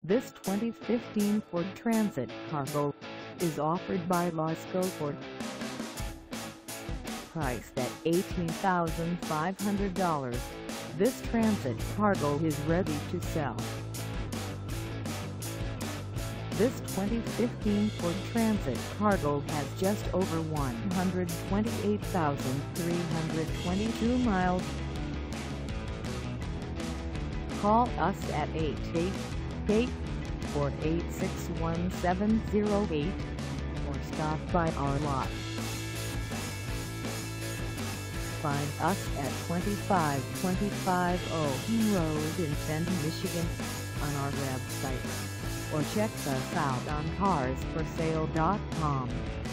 This 2015 Ford Transit Cargo is offered by Lasco Ford. Priced at $18,500, this Transit Cargo is ready to sell. This 2015 Ford Transit Cargo has just over 128,322 miles. Call us at 888-486-1708 or stop by our lot. Find us at 2525 Owen Road in Fenton, Michigan on our website, or check us out on carsforsale.com.